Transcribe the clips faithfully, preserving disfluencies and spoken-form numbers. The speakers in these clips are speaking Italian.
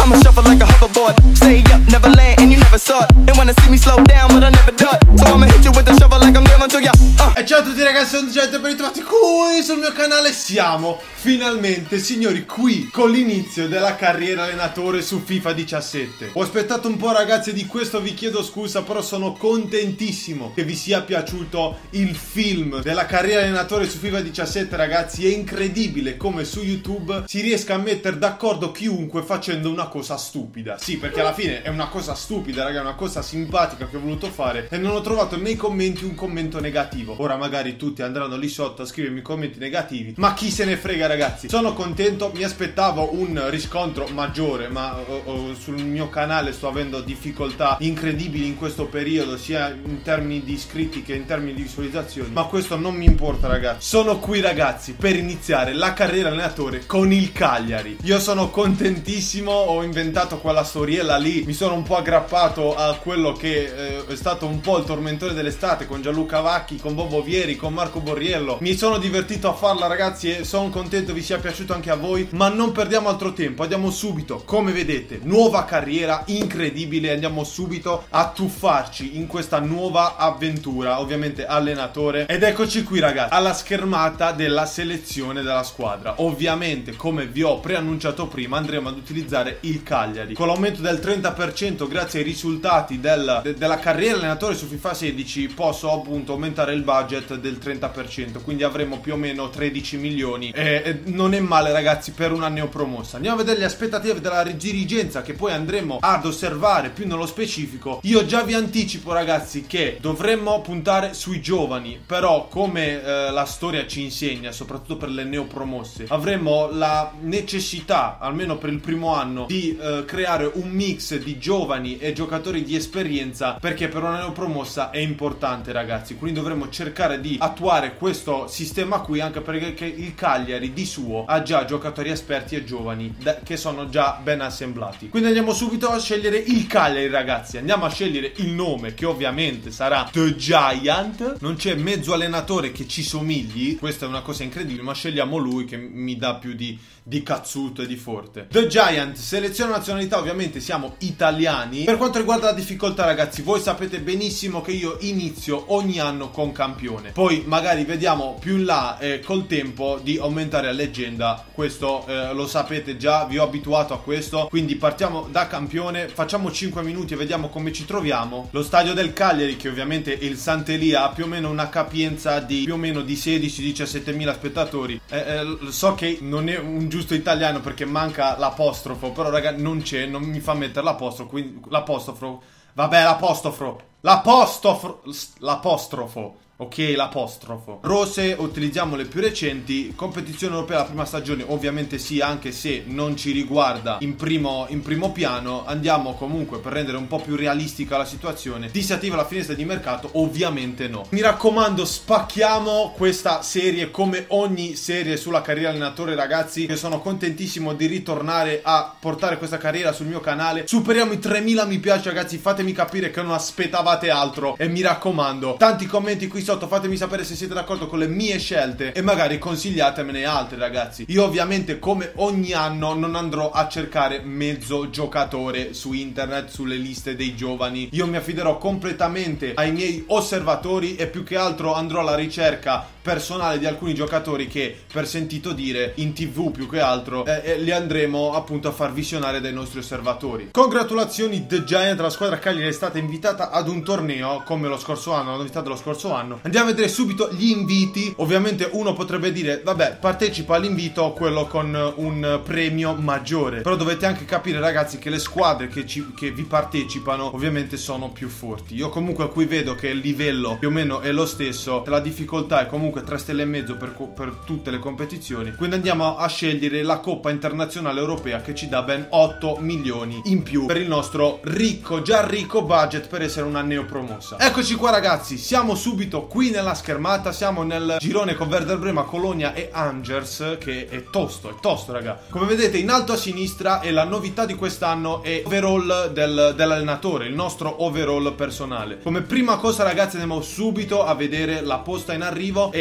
I'ma shuffle like a hoverboard. Stay up, never land, and you never saw it. They wanna see me slow down, but I never do it. So I'ma hit you with the shovel like I'm dealing to ya. Uh. E ciao a tutti ragazzi, sono Gente e ben ritrovati qui sul mio canale. Siamo finalmente, signori, qui con l'inizio della carriera allenatore su FIFA diciassette. Ho aspettato un po' ragazzi, di questo vi chiedo scusa, però sono contentissimo che vi sia piaciuto il film della carriera allenatore su FIFA diciassette. Ragazzi, è incredibile come su YouTube si riesca a mettere d'accordo chiunque facendo una cosa stupida. Sì, perché alla fine è una cosa stupida, raga, è una cosa simpatica che ho voluto fare e non ho trovato nei commenti un commento negativo. Ora magari tutti andranno lì sotto a scrivermi commenti negativi, ma chi se ne frega ragazzi. Sono contento, mi aspettavo un riscontro maggiore, ma oh, oh, sul mio canale sto avendo difficoltà incredibili in questo periodo, sia in termini di iscritti che in termini di visualizzazioni, ma questo non mi importa ragazzi. Sono qui ragazzi per iniziare la carriera allenatore con il Cagliari. Io sono contentissimo, ho inventato quella storiella lì, mi sono un po' aggrappato a quello che eh, è stato un po' il tormentore dell'estate con Gianluca Vacchi, con Bobo Vieri, con Marco Borriello. Mi sono divertito a farla ragazzi e sono contento vi sia piaciuto anche a voi, ma non perdiamo altro tempo, andiamo subito, come vedete, nuova carriera incredibile, andiamo subito a tuffarci in questa nuova avventura, ovviamente allenatore. Ed eccoci qui ragazzi, alla schermata della selezione della squadra. Ovviamente, come vi ho preannunciato prima, andremo ad utilizzare il Cagliari. Con l'aumento del trenta per cento grazie ai risultati del, de, della carriera allenatore su FIFA sedici, posso appunto aumentare il budget del trenta per cento, quindi avremo più o meno tredici milioni. E, e non è male ragazzi per una neopromossa. Andiamo a vedere le aspettative della dirigenza, che poi andremo ad osservare più nello specifico. Io già vi anticipo ragazzi che dovremmo puntare sui giovani, però come eh, la storia ci insegna, soprattutto per le neopromosse, avremo la necessità, almeno per il primo anno, di eh, creare un mix di giovani e giocatori di esperienza, perché per una neopromossa è importante ragazzi. Quindi dovremmo cercare di attuare questo sistema qui, anche perché il Cagliari di suo ha già giocatori esperti e giovani che sono già ben assemblati. Quindi andiamo subito a scegliere il Cagliari ragazzi. Andiamo a scegliere il nome, che ovviamente sarà The Giant. Non c'è mezzo allenatore che ci somigli, questa è una cosa incredibile, ma scegliamo lui che mi dà più di, di cazzuto e di forte. The Giant, selezione nazionalità, ovviamente siamo italiani. Per quanto riguarda la difficoltà ragazzi, voi sapete benissimo che io inizio ogni anno con campione, poi magari vediamo più in là eh, col tempo di aumentare a leggenda. Questo eh, lo sapete già, vi ho abituato a questo, quindi partiamo da campione, facciamo cinque minuti e vediamo come ci troviamo. Lo stadio del Cagliari, che ovviamente è il Sant'Elia, ha più o meno una capienza di più o meno di sedici diciassette mila spettatori. eh, eh, so che non è un giusto italiano perché manca l'apostrofo, però raga non c'è, non mi fa mettere l'apostrofo, quindi l'apostrofo, vabbè l'apostrofo, l'apostrofo, l'apostrofo. Ok, l'apostrofo. Rose utilizziamo le più recenti. Competizione europea la prima stagione, ovviamente sì, anche se non ci riguarda in primo, in primo piano. Andiamo comunque per rendere un po' più realistica la situazione. Disattiva la finestra di mercato? Ovviamente no. Mi raccomando, spacchiamo questa serie come ogni serie sulla carriera allenatore ragazzi, che sono contentissimo di ritornare a portare questa carriera sul mio canale. Superiamo i tremila mi piace ragazzi, fatemi capire che non aspettavate altro e mi raccomando, tanti commenti qui sotto, fatemi sapere se siete d'accordo con le mie scelte e magari consigliatemene altre ragazzi. Io ovviamente come ogni anno non andrò a cercare mezzo giocatore su internet, sulle liste dei giovani. Io mi affiderò completamente ai miei osservatori e più che altro andrò alla ricerca personale di alcuni giocatori che per sentito dire in tv più che altro eh, eh, li andremo appunto a far visionare dai nostri osservatori. Congratulazioni The Giant, la squadra Cagliari è stata invitata ad un torneo come lo scorso anno, la novità dello scorso anno. Andiamo a vedere subito gli inviti. Ovviamente uno potrebbe dire vabbè, partecipa all'invito quello con un premio maggiore, però dovete anche capire ragazzi che le squadre che, ci, che vi partecipano ovviamente sono più forti. Io comunque qui vedo che il livello più o meno è lo stesso, la difficoltà è comunque tre stelle e mezzo per, per tutte le competizioni. Quindi andiamo a scegliere la Coppa Internazionale Europea, che ci dà ben otto milioni in più per il nostro ricco, già ricco budget per essere una neopromossa. Eccoci qua ragazzi, siamo subito qui nella schermata, siamo nel girone con Werder Brema, Colonia e Angers, che è tosto, è tosto raga. Come vedete in alto a sinistra, e la novità di quest'anno è overall del, dell'allenatore, il nostro overall personale. Come prima cosa ragazzi andiamo subito a vedere la posta in arrivo e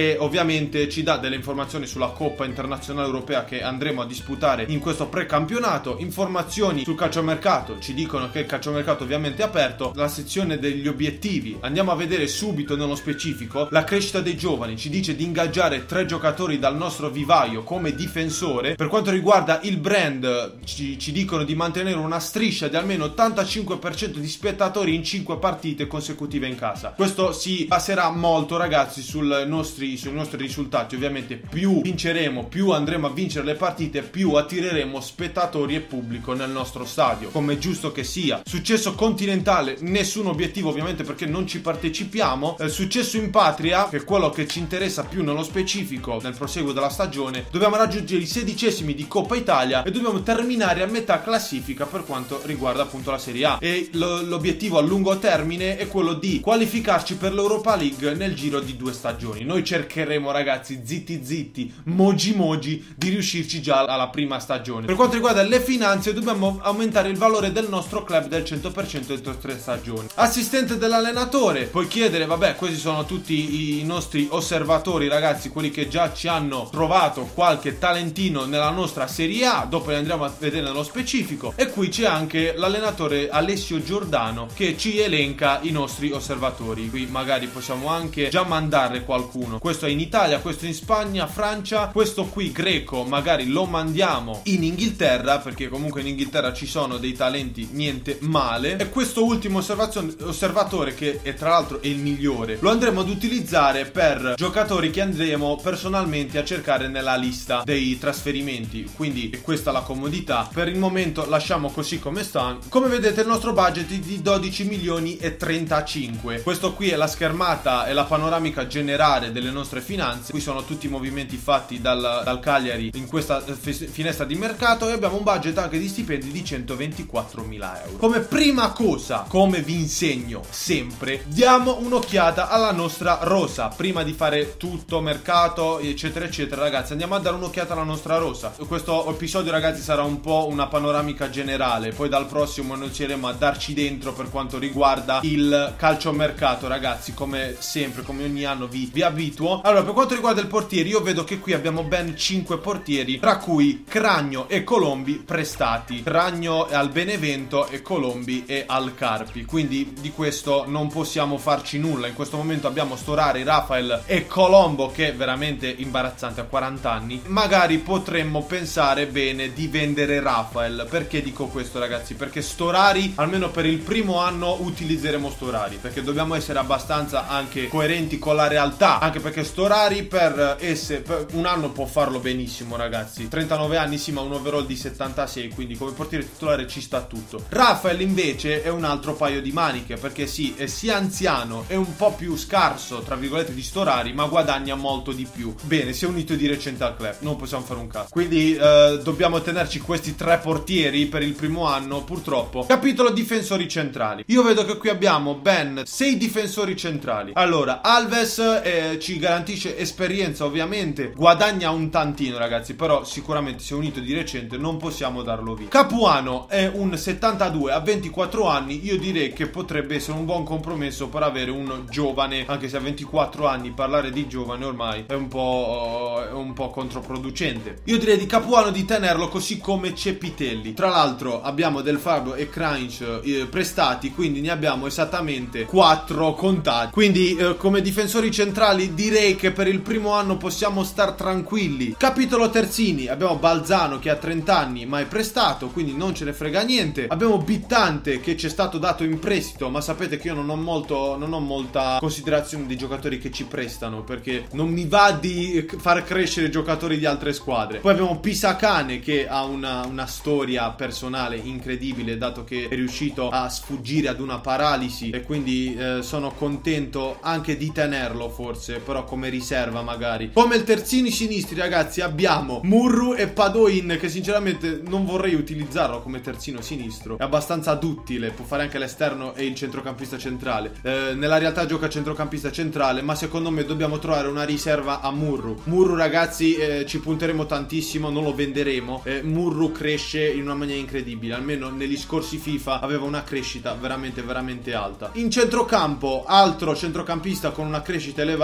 che ovviamente ci dà delle informazioni sulla Coppa Internazionale Europea che andremo a disputare in questo precampionato, informazioni sul calciomercato, ci dicono che il calciomercato ovviamente è aperto, la sezione degli obiettivi, andiamo a vedere subito nello specifico la crescita dei giovani, ci dice di ingaggiare tre giocatori dal nostro vivaio come difensore. Per quanto riguarda il brand ci, ci dicono di mantenere una striscia di almeno ottantacinque per cento di spettatori in cinque partite consecutive in casa. Questo si baserà molto, ragazzi, sul nostri, sui nostri risultati. Ovviamente più vinceremo, più andremo a vincere le partite, più attireremo spettatori e pubblico nel nostro stadio, come è giusto che sia. Successo continentale, nessun obiettivo ovviamente perché non ci partecipiamo. eh, Successo in patria, che è quello che ci interessa più nello specifico nel proseguo della stagione, dobbiamo raggiungere i sedicesimi di Coppa Italia e dobbiamo terminare a metà classifica per quanto riguarda appunto la Serie A, e lo, l'obiettivo a lungo termine è quello di qualificarci per l'Europa League nel giro di due stagioni. Noi cercheremo, ragazzi, zitti zitti, mogi mogi, di riuscirci già alla prima stagione. Per quanto riguarda le finanze, dobbiamo aumentare il valore del nostro club del cento per cento entro tre stagioni. Assistente dell'allenatore, puoi chiedere, vabbè, questi sono tutti i nostri osservatori, ragazzi, quelli che già ci hanno trovato qualche talentino nella nostra Serie A, dopo li andremo a vedere nello specifico. E qui c'è anche l'allenatore Alessio Giordano che ci elenca i nostri osservatori. Qui magari possiamo anche già mandarle qualcuno. Questo è in Italia, questo è in Spagna, Francia, questo qui greco magari lo mandiamo in Inghilterra, perché comunque in Inghilterra ci sono dei talenti niente male. E questo ultimo osservatore, che è tra l'altro è il migliore, lo andremo ad utilizzare per giocatori che andremo personalmente a cercare nella lista dei trasferimenti. Quindi è questa la comodità. Per il momento lasciamo così come sta. Come vedete il nostro budget è di dodici milioni e trentacinque. Questo qui è la schermata e la panoramica generale delle nostre finanze. Qui sono tutti i movimenti fatti dal, dal Cagliari in questa finestra di mercato, e abbiamo un budget anche di stipendi di centoventiquattromila euro. Come prima cosa, come vi insegno sempre, diamo un'occhiata alla nostra rosa prima di fare tutto mercato eccetera eccetera. Ragazzi, andiamo a dare un'occhiata alla nostra rosa. Questo episodio, ragazzi, sarà un po' una panoramica generale, poi dal prossimo inizieremo a darci dentro per quanto riguarda il calciomercato, ragazzi, come sempre, come ogni anno vi, vi abituo. Allora, per quanto riguarda il portiere, io vedo che qui abbiamo ben cinque portieri, tra cui Cragno e Colombi prestati. Cragno al Benevento e Colombi e al Carpi, quindi di questo non possiamo farci nulla. In questo momento abbiamo Storari, Rafael e Colombo, che è veramente imbarazzante a quaranta anni. Magari potremmo pensare bene di vendere Rafael. Perché dico questo, ragazzi? Perché Storari, almeno per il primo anno, utilizzeremo Storari, perché dobbiamo essere abbastanza anche coerenti con la realtà, anche perché Storari per essere per un anno può farlo benissimo, ragazzi. trentanove anni sì, ma un overall di settantasei, quindi come portiere titolare ci sta tutto. Rafael invece è un altro paio di maniche, perché sì, è sia anziano, è un po' più scarso tra virgolette di Storari, ma guadagna molto di più. Bene, si è unito di recente al club, non possiamo fare un caso, quindi eh, dobbiamo tenerci questi tre portieri per il primo anno, purtroppo. Capitolo difensori centrali. Io vedo che qui abbiamo ben sei difensori centrali. Allora, Alves eh, ci garantisce esperienza, ovviamente guadagna un tantino, ragazzi, però sicuramente si è unito di recente, non possiamo darlo via. Capuano è un settantadue a ventiquattro anni, io direi che potrebbe essere un buon compromesso per avere un giovane, anche se a ventiquattro anni parlare di giovane ormai è un po', è un po' controproducente. Io direi di Capuano di tenerlo, così come Cepitelli. Tra l'altro abbiamo Del Fabio e Crunch eh, prestati, quindi ne abbiamo esattamente quattro contati. Quindi eh, come difensori centrali direi che per il primo anno possiamo star tranquilli. Capitolo terzini, abbiamo Balzano che ha trenta anni ma è prestato, quindi non ce ne frega niente. Abbiamo Bittante che ci è stato dato in prestito, ma sapete che io non ho molto non ho molta considerazione dei giocatori che ci prestano, perché non mi va di far crescere giocatori di altre squadre. Poi abbiamo Pisacane che ha una, una storia personale incredibile, dato che è riuscito a sfuggire ad una paralisi, e quindi eh, sono contento anche di tenerlo, forse, però come riserva magari. Come il terzini sinistri, ragazzi, abbiamo Murru e Padoin, che sinceramente non vorrei utilizzarlo come terzino sinistro, è abbastanza duttile, può fare anche l'esterno e il centrocampista centrale. Eh, nella realtà gioca centrocampista centrale, ma secondo me dobbiamo trovare una riserva a Murru. Murru, ragazzi, eh, ci punteremo tantissimo, non lo venderemo. eh, Murru cresce in una maniera incredibile, almeno negli scorsi FIFA aveva una crescita veramente veramente alta. In centrocampo, altro centrocampista con una crescita elevata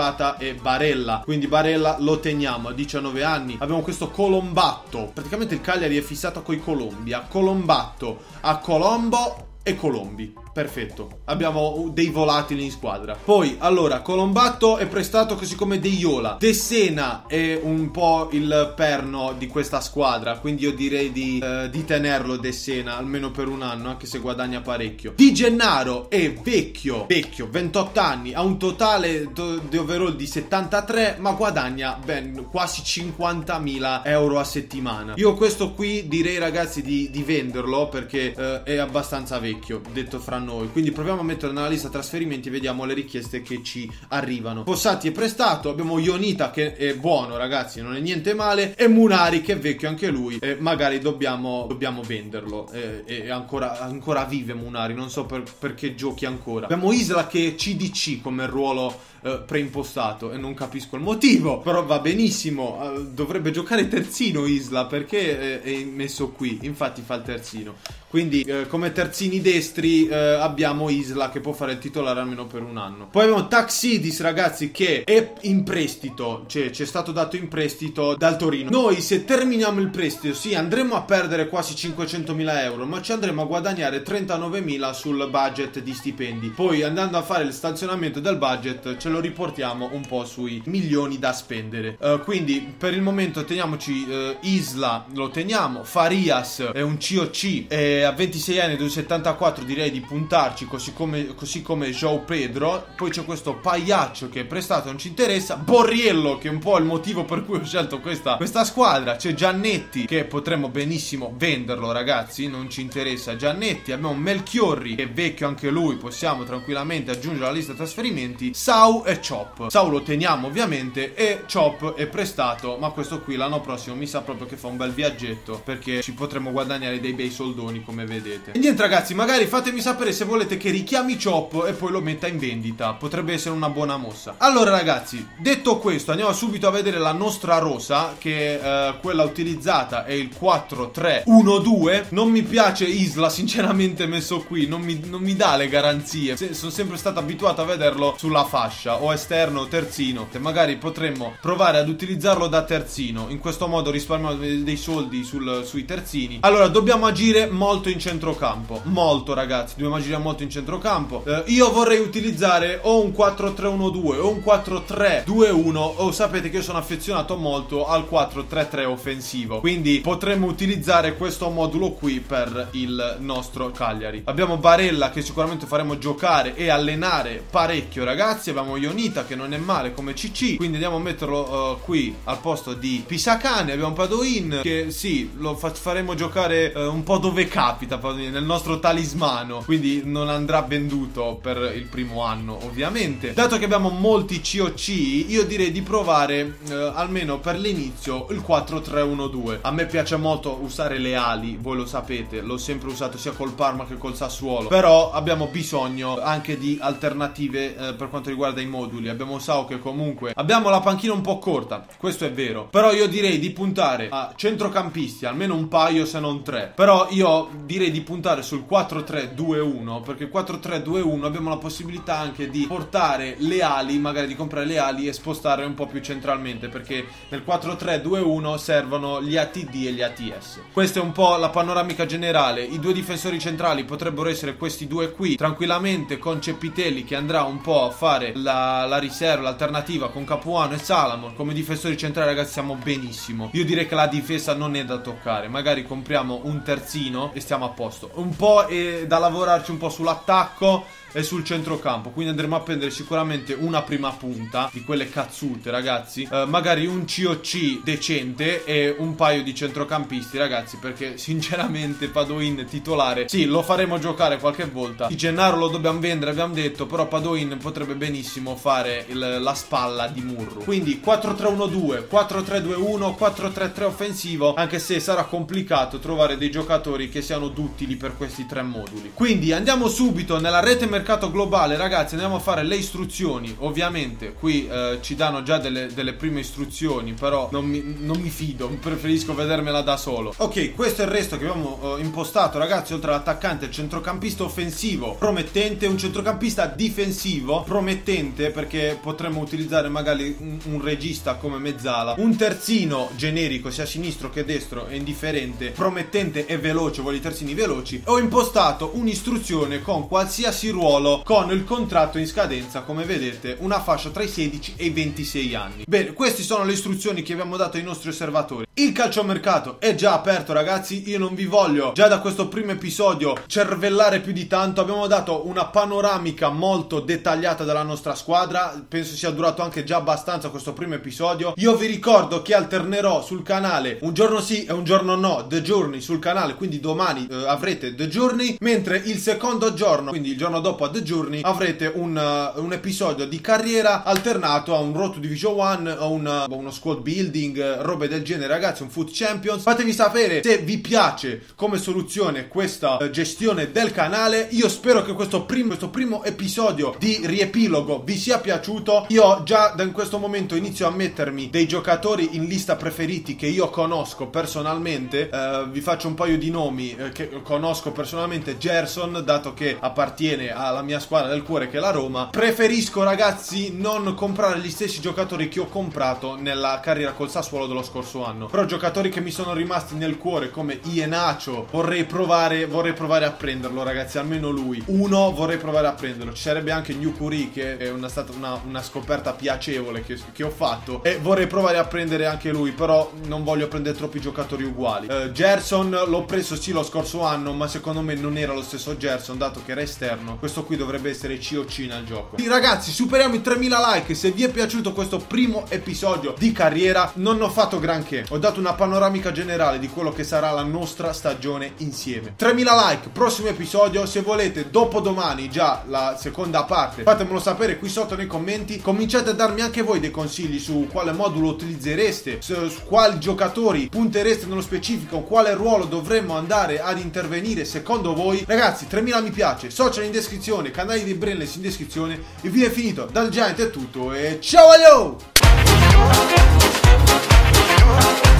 e Barella, quindi Barella lo teniamo a diciannove anni. Abbiamo questo Colombatto, praticamente il Cagliari è fissato coi Colombi, a Colombatto, a Colombo e Colombi. Perfetto, abbiamo dei volatili in squadra. Poi, allora, Colombatto è prestato così come De Iola. De Sena è un po' il perno di questa squadra, quindi io direi di, eh, di tenerlo De Sena, almeno per un anno, anche se guadagna parecchio. Di Gennaro è vecchio, vecchio, ventotto anni, ha un totale di overall di settantatré, ma guadagna ben quasi cinquantamila euro a settimana. Io questo qui direi, ragazzi, di, di venderlo, perché eh, è abbastanza vecchio, detto fra noi. Quindi proviamo a metterlo nella lista trasferimenti e vediamo le richieste che ci arrivano. Fossati è prestato, abbiamo Ionita che è buono, ragazzi, non è niente male, e Munari che è vecchio anche lui, e magari dobbiamo, dobbiamo venderlo. E, e ancora, ancora vive Munari, non so per, perché giochi ancora. Abbiamo Isla che è C D C come ruolo eh, preimpostato e non capisco il motivo, però va benissimo. Eh, dovrebbe giocare terzino Isla, perché è, è messo qui, infatti fa il terzino. Quindi eh, come terzini destri eh, abbiamo Isla che può fare il titolare almeno per un anno. Poi abbiamo Taxidis, ragazzi, che è in prestito, cioè ci è stato dato in prestito dal Torino. Noi se terminiamo il prestito, sì, andremo a perdere quasi cinquecentomila euro, ma ci andremo a guadagnare trentanovemila sul budget di stipendi. Poi andando a fare il stanzionamento del budget ce lo riportiamo un po' sui milioni da spendere. uh, Quindi per il momento teniamoci uh, Isla, lo teniamo. Farias è un C O C, è a ventisei anni, due settantaquattro, direi di puntarci, così come, così come João Pedro. Poi c'è questo Pagliaccio che è prestato, non ci interessa. Borriello, che è un po' il motivo per cui ho scelto questa, questa squadra. C'è Giannetti, che potremmo benissimo venderlo, ragazzi, non ci interessa Giannetti. Abbiamo Melchiorri, che è vecchio anche lui, possiamo tranquillamente aggiungere alla lista trasferimenti. Sau e Chop. Sau lo teniamo ovviamente, e Chop è prestato, ma questo qui l'anno prossimo mi sa proprio che fa un bel viaggetto, perché ci potremo guadagnare dei bei soldoni, come vedete. E niente, ragazzi, magari fatemi sapere se volete che richiami Chop e poi lo metta in vendita, potrebbe essere una buona mossa. Allora, ragazzi, detto questo, andiamo subito a vedere la nostra rosa, che eh, quella utilizzata è il quattro tre uno due. Non mi piace Isla, sinceramente, messo qui, non mi, non mi dà le garanzie. Se, sono sempre stato abituato a vederlo sulla fascia, o esterno o terzino. E magari potremmo provare ad utilizzarlo da terzino, in questo modo risparmiamo dei soldi sul, sui terzini. Allora, dobbiamo agire molto in centrocampo, molto, ragazzi, dobbiamo agire molto in centrocampo. eh, io vorrei utilizzare o un quattro tre uno due o un quattro tre due uno, o sapete che io sono affezionato molto al quattro tre tre offensivo, quindi potremmo utilizzare questo modulo qui per il nostro Cagliari. Abbiamo Barella che sicuramente faremo giocare e allenare parecchio, ragazzi. Abbiamo Ionita che non è male come C C, quindi andiamo a metterlo uh, qui al posto di Pisacane. Abbiamo Padoin che sì, lo fa faremo giocare uh, un po' dove capita, nel nostro talismano, quindi non andrà venduto per il primo anno, ovviamente. Dato che abbiamo molti C O C, io direi di provare eh, almeno per l'inizio il quattro tre uno due. A me piace molto usare le ali, voi lo sapete, l'ho sempre usato sia col Parma che col Sassuolo, però abbiamo bisogno anche di alternative eh, per quanto riguarda i moduli. Abbiamo Sau che comunque abbiamo la panchina un po' corta, questo è vero, però io direi di puntare a centrocampisti, almeno un paio se non tre. Però io direi di puntare sul quattro tre due uno, perché quattro tre due uno abbiamo la possibilità anche di portare le ali, magari di comprare le ali e spostare un po' più centralmente, perché nel quattro tre due uno servono gli A T D e gli A T S. Questa è un po' la panoramica generale. I due difensori centrali potrebbero essere questi due qui, tranquillamente, con Cepitelli che andrà un po' a fare la, la riserva, l'alternativa con Capuano e Salamon. Come difensori centrali, ragazzi, siamo benissimo. Io direi che la difesa non è da toccare, magari compriamo un terzino e stiamo a posto. Un po' è da lavorarci un po' sull'attacco e sul centrocampo, quindi andremo a prendere sicuramente una prima punta di quelle cazzute, ragazzi, uh, magari un C O C decente e un paio di centrocampisti, ragazzi, perché sinceramente Padoin titolare sì, lo faremo giocare qualche volta. Di Gennaro lo dobbiamo vendere, abbiamo detto, però Padoin potrebbe benissimo fare il, la spalla di Murru. Quindi quattro tre uno due, quattro tre due uno, quattro tre tre offensivo, anche se sarà complicato trovare dei giocatori che siano duttili per questi tre moduli. Quindi andiamo subito nella rete mercato mercato globale, ragazzi. Andiamo a fare le istruzioni. Ovviamente qui eh, ci danno già delle, delle prime istruzioni, però non mi, non mi fido, preferisco vedermela da solo. Ok, questo è il resto che abbiamo eh, impostato, ragazzi. Oltre all'attaccante, il centrocampista offensivo promettente, un centrocampista difensivo promettente promettente, perché potremmo utilizzare magari un, un regista come mezzala, un terzino generico sia sinistro che destro, è indifferente, promettente e veloce, voglio i terzini veloci. Ho impostato un'istruzione con qualsiasi ruolo con il contratto in scadenza, come vedete una fascia tra i sedici e i ventisei anni. Bene, queste sono le istruzioni che abbiamo dato ai nostri osservatori. Il calciomercato è già aperto, ragazzi, io non vi voglio già da questo primo episodio cervellare più di tanto. Abbiamo dato una panoramica molto dettagliata della nostra squadra, penso sia durato anche già abbastanza questo primo episodio. Io vi ricordo che alternerò sul canale un giorno sì e un giorno no, The Journey sul canale, quindi domani eh, avrete The Journey, mentre il secondo giorno, quindi il giorno dopo a The Journey, avrete un, uh, un episodio di carriera alternato a un Road to Division uno, a un, uh, uno squad building, uh, robe del genere, ragazzi, un Foot Champions. Fatemi sapere se vi piace come soluzione questa uh, gestione del canale. Io spero che questo primo, questo primo episodio di riepilogo vi sia piaciuto. Io già da in questo momento inizio a mettermi dei giocatori in lista preferiti che io conosco personalmente. Uh, vi faccio un paio di nomi uh, che conosco personalmente. Gerson, dato che appartiene alla mia squadra del cuore che è la Roma. Preferisco, ragazzi, non comprare gli stessi giocatori che ho comprato nella carriera col Sassuolo dello scorso anno, però giocatori che mi sono rimasti nel cuore come Iheanacho vorrei provare vorrei provare a prenderlo, ragazzi, almeno lui uno vorrei provare a prenderlo. Ci sarebbe anche Nukuri, che è una, stata una, una scoperta piacevole che, che ho fatto, e vorrei provare a prendere anche lui, però non voglio prendere troppi giocatori uguali. uh, Gerson l'ho preso sì lo scorso anno, ma secondo me non era lo stesso Gerson, dato che era esterno. Questo qui dovrebbe essere C O C nel gioco. Quindi, ragazzi, superiamo i tremila like. Se vi è piaciuto questo primo episodio di carriera, non ho fatto granché, ho dato una panoramica generale di quello che sarà la nostra stagione insieme. tremila like, prossimo episodio. Se volete dopodomani già la seconda parte, fatemelo sapere qui sotto nei commenti. Cominciate a darmi anche voi dei consigli su quale modulo utilizzereste, su, su quali giocatori puntereste nello specifico, quale ruolo dovremmo andare ad intervenire secondo voi. Ragazzi, tremila mi piace, social in descrizione, canali di Brainless in descrizione. Il video è finito, dal Giant è tutto e ciao, aglio!